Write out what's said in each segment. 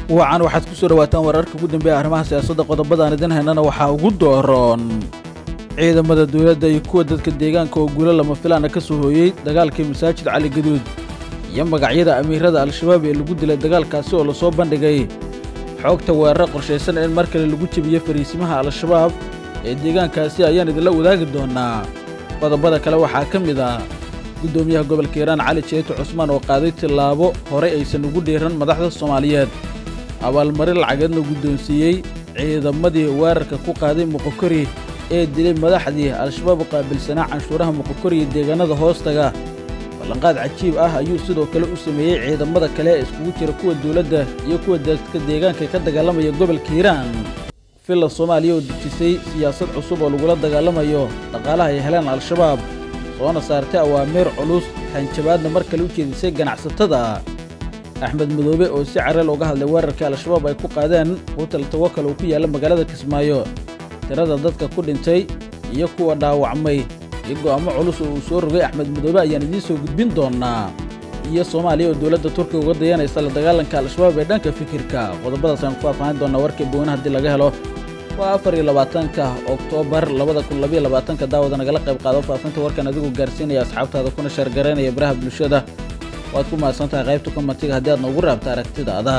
wacan waxaad ku soo dhawaataan wararka ugu dambeeya arrimaha siyaasadda qodobadaan idin haynana waxaa ugu dooron ciidamada dawladda iyo kuwa dadka deegaanka oo guulo lama filaana ka soo hooyey dagaalkii masaajid cali gaduud iyo magacyada amiirada al-shabaab ee lagu dilay dagaalkaasi oo lasoo bandhigay xogta weeraro qorshaysan in mar kale lagu jebiyo fariisimaha al-shabaab ee deegaankaasi ayaan idinla wadaagi doonaa qodobada kale waxaa ka mid ah gudoomiyaha gobolka Hiiraan Cali Jeeto Cusmaan oo qaaday tilaabo hore aysan ugu dheeran madaxda Soomaaliyeed abaalmarin lacageedna guddoonsiiyey ciidamadii weerarka ku qaaday Muqokori ee dilay madaxdii al-shabaab qaabilsanaa canshuuraha Muqokori deegaanada hoostaga ballanqaad cajiib ah ayuu sidoo kale u sameeyay ciidamada kale ee iskugu jira kuwa dawladda iyo kuwa dadka deegaanka ka dagaalamaya gobolka Hiiraan filla Soomaaliya oo dejisay siyaasad cusub oo lagu la dagaalamayo dhaqaalaha ay helaan al-shabaab soona saartay awaamiir culus hanjabaadna mar kale u jeedisay ganacsatada Axmed Madoobe oo si carreel uga hadlay weerarka al-shabaab ay ku qaadeen hotel Tawakkal oo ku yaala magaalada Kismaayo tirada dadka ku dhintay iyo kuwa dhaawacmay iyo go'aamo culus oo soo rogay Axmed Madoobe ayaan idin soo gudbin doonaa iyo Soomaaliya oo dawladda Turkiga uga dayanaysa la dagaalanka al-shabaab ee dhanka fikirka qodobadaas aan ku faahfaahin doonaa warkii boona hadii laga helo waa 24 Oktoobar 2022 daawada nagala qayb qaado faafinta warkan adigu gaarsiinaya asxaabtaada kuna share gareynaya baraha bulshada waad ku maasantahay qaybta commentiga haddii aad noogu raabto aragtidaada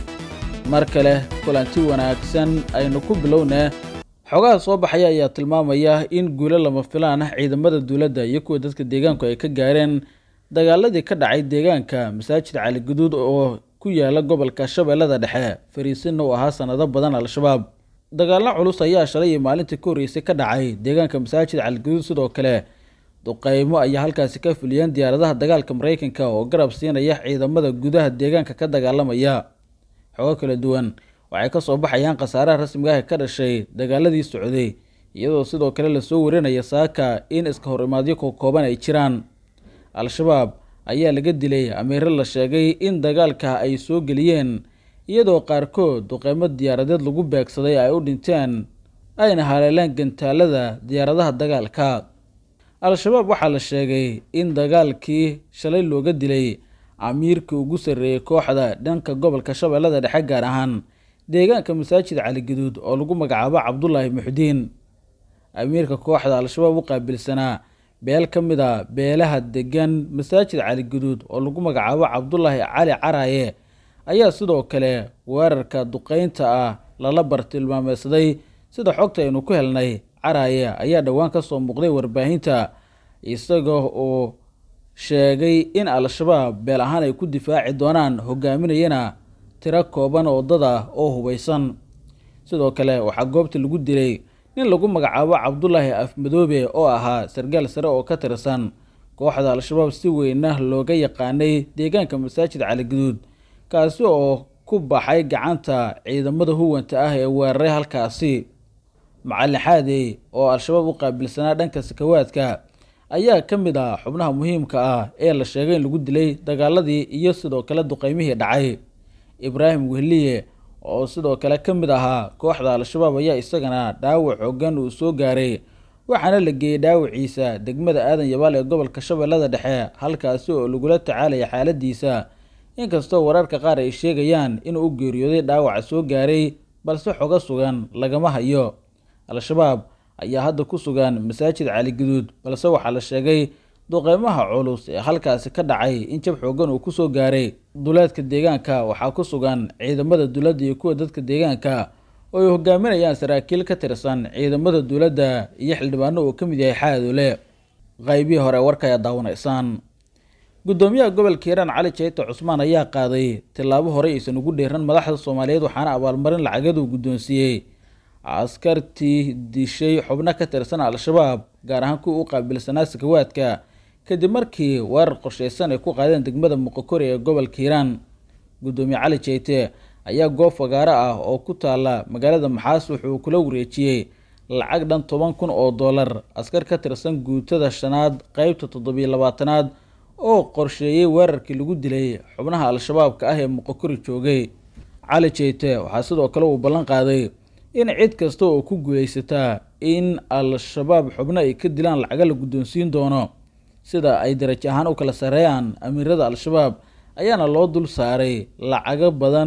mar kale kulanti wanaagsan aynu ku bilownaa xogaha soo baxaya ayaa tilmaamaya in guulo lama filaan ah ciidamada dawladda iyo kuwa dadka deegaanku ay ka gaareen dagaaladii ka dhacay deegaanka masaajid Cali Gaduud oo ku yaala gobolka Shabeellada Dhexe fariisin oo ahaa sanado badan al-shabaab dagaalo culus ayaa shalay maalintii ka horeysay ka dhacay deegaanka masaajid Cali Gaduud sidoo kale duqeymo ayaa halkaasi ka fuliyeen diyaaradaha dagaalka Mareykanka oo garab siinaya ciidamada gudaha deegaanka ka dagaalamaya xogo kala duwan waxay ka soo baxayaan khasaaraha rasmiga ah ka dhashay dagaaladii socday iyadoo sidoo kale la soo warinaya saaka in iska hor imaadyo kooban ay jiraan al-shabaab ayaa laga dilay amiir la sheegay in dagaalka ay soo galiyeen iyadoo qaarkood duqeymo diyaaradeed lagu beegsaday ay u dhinteen ayna haleeleen gantaalada diyaaradaha dagaalka al-shabaab waxaa la sheegay in dagaalkii shalay looga dilay amiirkii ugu sarreeyay kooxda dhanka gobolka Shabeellada Dhexe gaar ahaan deegaanka masaajid Cali Gaduud oo lagu magacaabo Cabdullaahi Muxdiin amiirka kooxda al-shabaab u qaabilsanaa beel ka mid ah beelaha degan masaajid Cali Gaduud oo lagu magacaabo Cabdullaahi Cali Caraaye ayaa sidoo kale weerarka duqeynta ah lala bartilmaameedsaday sida xogta aynu ku helnay Caraaye ayaa dhawaan ka soo muuqday warbaahinta isagoo oo sheegay in al-shabaab beel ahaan ay ku difaaci doonaan hogaaminayana tiro kooban oo dad ah oo hubeysan sidoo kale waxaa goobta lagu dilay nin lagu magacaabo Cabdullaahi Afmadoobe oo ahaa sargaal sare oo ka tirsan kooxda al-shabaab si weyn looga yaqaanay deegaanka masaajid Cali Gaduud kaasi oo ku baxay gacanta ciidamada huwanta ah ee weeraray halkaasi macallin xaadey oo al-shabaab u qaabilsanaa dhanka sakawaadka ayaa ka mid ah xubnaha muhiimka ah ee la sheegay in lagu dilay dagaaladii iyo sidoo kale duqeymihii dhacay Ibraahim Wehliye oo sidoo kale ka mid ahaa kooxda al-shabaab ayaa isagana dhaawac xooggan uu soo gaaray waxaana la geeyay dhaawaciisa degmada Aadan Yabaal ee gobolka Shabeellada Dhexe halkaasi oo lagula tacaalay xaaladiisa inkastoo wararka qaar ay sheegayaan inuu u geeriyooday dhaawac soo gaaray balse xogo sugan lagama hayo al-shabaab ayaa hadda ku sugan masaajid Cali Gaduud balse waxaa la sheegay duqeymaha culus ee halkaasi ka dhacay in jab xooggan uu ku soo gaaray duleedka deegaanka waxaa ku sugan ciidamada dawladda iyo kuwa dadka deegaanka oo ay hogaaminayaan saraakiil ka tirsan ciidamada dawladda iyo xildhibaano oo ka mid yahay xaadoole qaybihii hore warka ayaa daawanaysaan gudoomiyaha gobolka Hiiraan Cali Jeeto Cusmaan ayaa qaaday tilaabo hore aysan ugu dheeran madaxda Soomaaliyeed waxaana abaalmarin lacageed uu guddoonsiiyey askartii dishay xubno ka tirsan al-shabaab gaar ahaan kuwa u qaabilsanaa sakawaadka kadib markii weerar qorshaysan ay ku qaadeen degmada Muqokori ee gobolka Hiiraan gudoomiye Cali Jeeto ayaa goob fagaaro ah oo ku taala magaalada Maxaas wuxuu kula wareejiyay lacag dhan $10,000 askar ka tirsan guutada shanaad qaybta 27aad oo qorsheeyay weerarkii lagu dilay xubnaha al-shabaabka ah ee Muqokori joogay Cali Jeeto waxaa sidoo kale uu ballan qaaday in cid kasta oo ku guuleysata in al-shabaab xubno ay ka dilaan lacag la guddoonsiin doono sida ay darajo ahaan u kala sareeyaan amiirada al-shabaab ayaana loo dul saaray lacago badan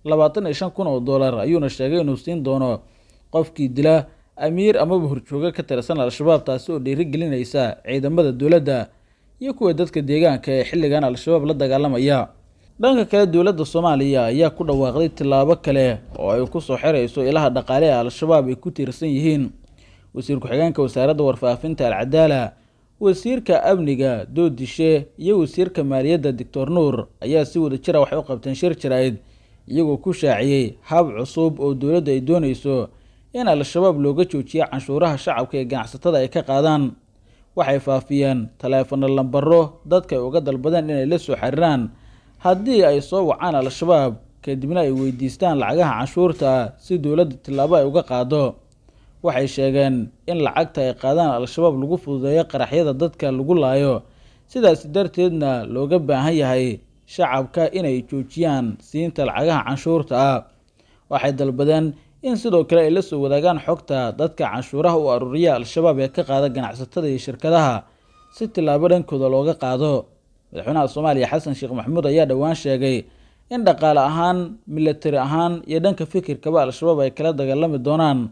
$25,000 oo ayuuna sheegay inuu siin doono qofkii dila amiir amaba horjooga ka tirsan al-shabaab, taasi oo dhiirigelinaysa ciidamada dowladda iyo kuwa dadka deegaanka ee xilligan al-shabaab la dagaalamaya. dhanka kale dowladda Soomaaliya ayaa ku dhawaaqday tilaabo kale oo ay ku soo xirayso ilaha dhaqaale ee al-shabaab ay ku tiirsan yihiin. wasiir ku-xigeenka wasaaradda warfaafinta Al-Cadaala, wasiirka amniga Doodishe iyo wasiirka maaliyadda Dr. Nuur ayaa si wada jir ah wax u qabteen shir jirayd iyagoo ku shaaciyay hab cusub oo dowladda ay doonayso in al-shabaab looga joojiyo canshuuraha shacabka ee ganacsatada ay ka qaadaan. waxay faafiyeen taleefano lambaro dadka ay uga dalbadeen inay la soo xiriiraan haddii ay soo wacaan al-shabaab, kadibna ay weydiistaan lacagaha canshuurta si dowladda tilaabo ay uga qaado. waxay sheegeen in lacagta ay qaadaan al-shabaab lagu fududeeyo qaraxyada dadka lagu laayo, sidaas darteedna looga baahan yahay shacabka inay joojiyaan siinta lacagaha canshuurta ah. waxay dalbadeen in sidoo kale ay la soo wadaagaan xogta dadka canshuuraha u ururiya al-shabaab ee ka qaada ganacsatada iyo shirkadaha si tilaabo dhankooda looga qaado. madaxweynaha Soomaaliya Xasan Sheekh Maxamuud ayaa dhowaan sheegay in dhaqaale ahaan, military ahaan iyo dhanka fikirkaba al-shabaab ay kala dagaalami doonaan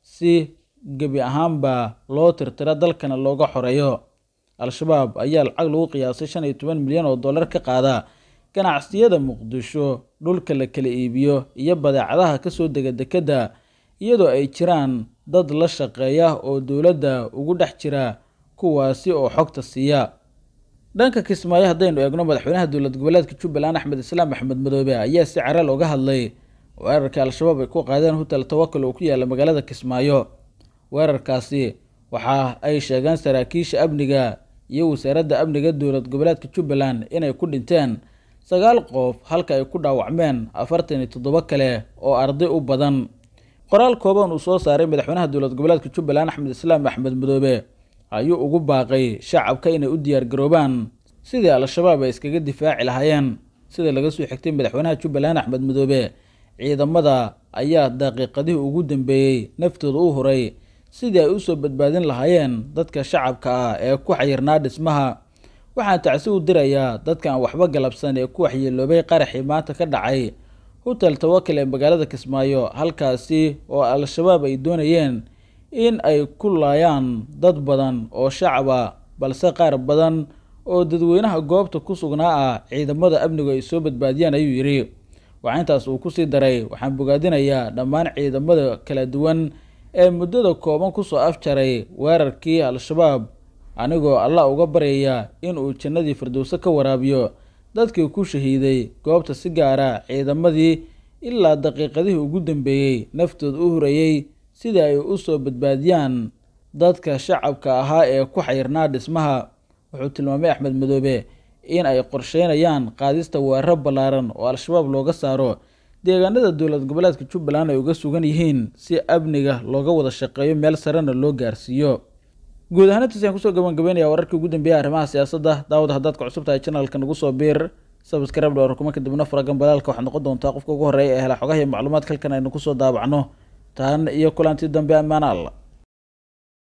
si gebi ahaanba loo tirtira dalkana looga xoreeyo. al-shabaab ayaa lacag lagu qiyaasay $15 milyan oo ka qaada ganacsiyada Muqdisho, dhulka la kala iibiyo iyo badeecadaha ka soo dega dekedda, iyadoo ay jiraan dad la shaqeeya oo dowladda ugu dhex jira kuwaasi oo xogta siiya. dhanka Kismaayo haddaynu eegno, madaxweynaha dowlad goboleedka Jubbaland Axmed Islaam Axmed Madoobe ayaa si caral uga hadlay weerarka al-shabaab ay ku qaadeen hotel Tawakkul oo ku yaala magaalada Kismaayo. weerarkaasi waxa ay sheegeen saraakiisha amniga iyo wasaaradda amniga dowlad goboleedka Jubbaland inay ku dhinteen 9 qof halka ay ku dhaawacmeen 47 kale oo arday u badan. qoraal kooban uu soo saaray madaxweynaha dowlad goboleedka Jubbaland Axmed Islaam Axmed Madoobe ayuu ugu baaqay shacabka inay u diyaar garoobaan sidii al-shabaab ay iskaga difaaci lahaayeen. sida laga soo xigtay madaxweynaha Jubbaland Axmed Madoobe, ciidamada ayaa daqiiqadihii ugu dambeeyay naftooda u huray sidii ay u soo badbaadin lahaayeen dadka shacabka ah ee ku xayirnaa dhismaha. waxaan tacsi u dirayaa dadka aan waxba galabsan ee ku waxyeeloobay qaraxii maanta ka dhacay hotel Tawakkul ee magaalada Kismaayo, halkaasi oo al-shabaab ay doonayeen in ay ku laayaan dad badan oo shacab ah, balse qaar badan oo dadweynaha goobta ku sugnaa ah ciidamada amnigu ay soo badbaadiyaan, ayuu yiri. waxaa intaas uu ku sii daray, waxaan bogaadinayaa dhammaan ciidamada kala duwan ee muddada kooban ku soo afjaray weerarkii al-shabaab, anigoo Allah uga baryaya in uu jannadii firdowsa ka waraabiyo dadkii ku shahiiday goobta, si gaara ciidamadii ilaa daqiiqadihii ugu dambeeyay naftooda u hurayay sidii ay u soo badbaadiyaan dadka shacabka ahaa ee ku xayirnaa dhismaha. wuxuu tilmaamay Axmed Madoobe in ay qorsheynayaan qaadista weerar ballaaran oo al-shabaab looga saaro deegaanada dowlad goboleedka Jubbaland ay uga sugan yihiin si amniga looga wada shaqeeyo meel sarena loo gaarsiiyo. guud ahaan intaas ayaan kusoo gabagabeynaya wararkii ugu dambeeyay arrimaha siyaasadda. daawada haddaad ku cusub tahay channelka nagu soo biir, subscribe dhowr kuma kadibna faragan balaalka waxaad noqon doontaa qofka ugu horeeya ee hela xogaha iyo macluumaadka halkan aynu kusoo daabacno. tan iyo kulantii dambe, ammaan Allah.